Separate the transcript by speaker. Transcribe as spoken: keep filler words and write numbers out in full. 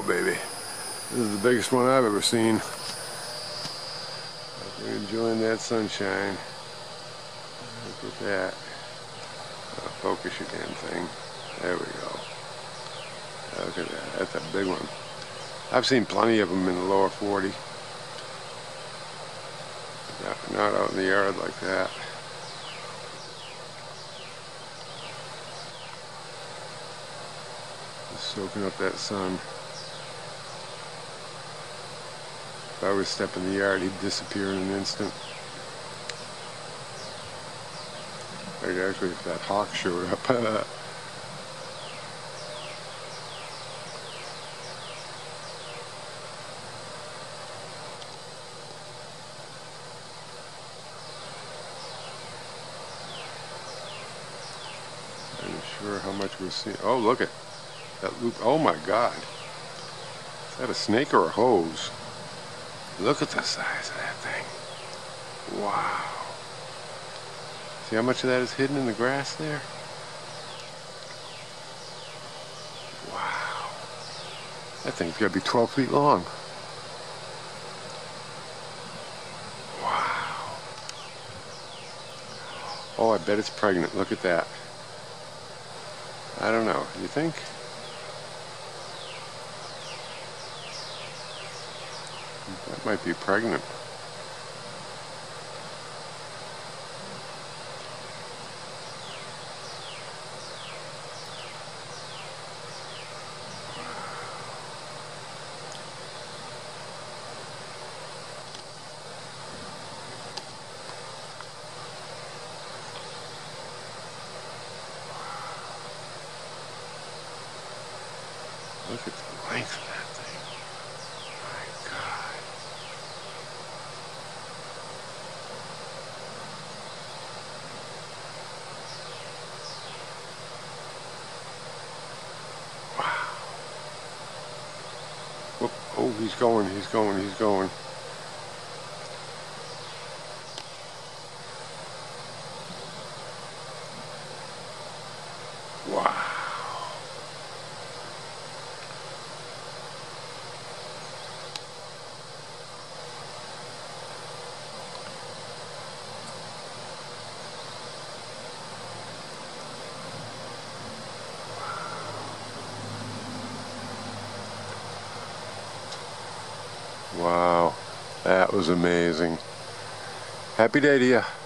Speaker 1: baby. This is the biggest one I've ever seen. We're enjoying that sunshine. Look at that. Uh, focus your damn thing. There we go. Look at that. That's a big one. I've seen plenty of them in the lower forty. Not, not out in the yard like that. Just soaking up that sun. If I was stepping in the yard, he'd disappear in an instant. Like actually, if that hawk showed up. I'm not sure how much we're seeing. Oh, look at that loop. Oh my God. Is that a snake or a hose? Look at the size of that thing. Wow. See how much of that is hidden in the grass there? Wow. That thing's got to be twelve feet long. Wow. Oh, I bet it's pregnant. Look at that. I don't know. You think? That might be pregnant. Look at the length of that thing. My God. Wow. Whoop. Oh, he's going, he's going, he's going. Wow. Wow, that was amazing. Happy day to you.